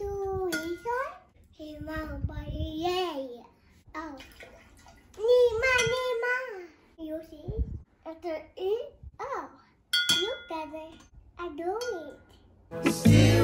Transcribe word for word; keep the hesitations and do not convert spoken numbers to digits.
two, three. He mau bay yeah. Oh. Nima, Nima. You see? After it, oh, look at it. I do it.